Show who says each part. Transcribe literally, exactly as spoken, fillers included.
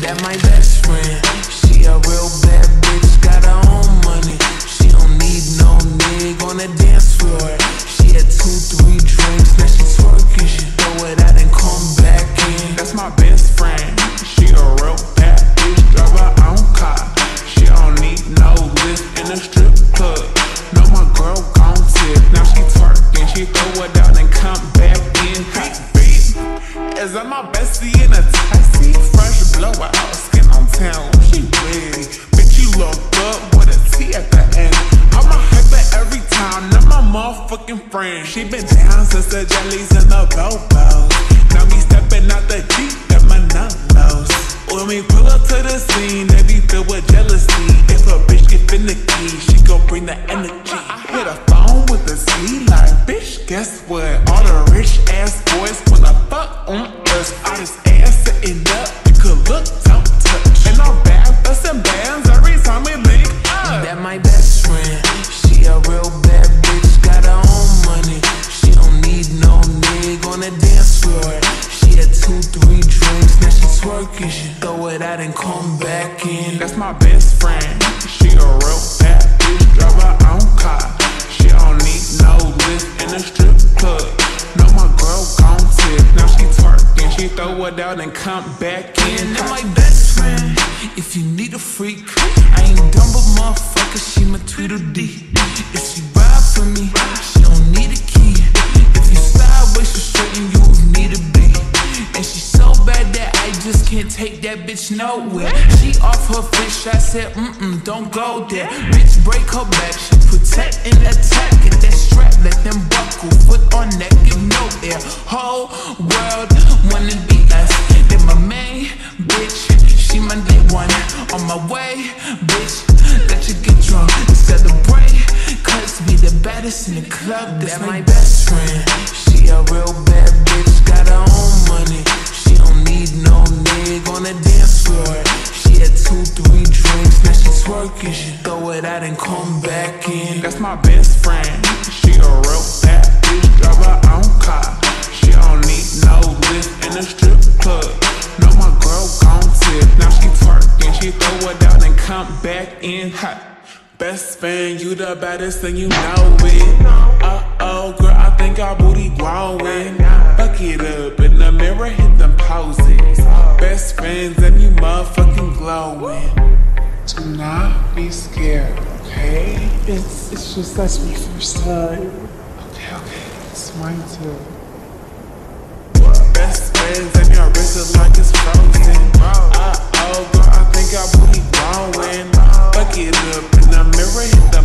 Speaker 1: That my best friend. She a real bad bitch, got her own money. She don't need no nigga on the dance floor. She had two, three drinks, now she twerking. She throw it out and come back in.
Speaker 2: That's my best friend. She a real bad bitch, drive her own car. She don't need no lift in a strip club. No, my girl gon' tip. Now she twerking, she throw it out and come back in. Hot beat. Is that my bestie in a taxi? Fresh blowout, skin on town, she ready. Bitch, you look good with a T at the end. I'm a hyper every time, not my motherfucking friend. She been down since the jellies and the bobos. Now me stepping out the Jeep, got my nose. When we pull up to the scene, they be filled with jealousy. If a bitch get finicky, she gon' bring the energy. I hit a phone with a Z like, bitch, guess what? All the rich ass boys wanna fuck on us. I just ass sitting up, you could look, don't touch. And I'm back bustin' bands every time we link up.
Speaker 1: That my best friend. She a real bad bitch, got her own money. She don't need no nigga on the dance floor. She had two, three drinks, now she twerking. She throw it out and come back in.
Speaker 2: That's my best friend. She a real bad bitch, drive her own car. She don't need no lift in a strip club. No, my girl gon' tip. Now she twerking, she throw it out and come back in.
Speaker 1: That my best friend. If you need a freak, I ain't dumb but motherfucker, she my Tweedledee. If she ride for me, she don't need a key. If you sideways, you straight and you need a B. And she so bad that I just can't take that bitch nowhere. She off her fish, I said, mm-mm, don't go there. Bitch, break her back, she protect and attack. Get that strap, let them buckle, foot on neck, give no air. Whole world wanna be us. Then my main bitch, she my day one. On my way, bitch, let you get drunk and celebrate. Cause be the baddest in the club, that's my best friend. She a real bad bitch, got her own money. She don't need no nigga on the dance floor. She had two, three drinks, now she twerking. She throw it out and come back in.
Speaker 2: That's my best friend. She a real bad bitch, drive her own car. She don't need no lift in a strip club. No, my girl gon' tip. Now she twerking, she throw it out and come back in hot. Best friend, you the baddest and you know it. Uh-oh, girl, I think our booty growing. Fuck it up in the mirror, hit them poses. Best friends and you motherfucking glowing. Do not be scared, okay?
Speaker 3: It's it's just that's my first time.
Speaker 2: Okay, okay.
Speaker 3: It's mine too.
Speaker 2: Best friends and your wrist is like it's frozen. Uh-oh, girl, I think our booty growing. Fuck it up in the mirror, hit the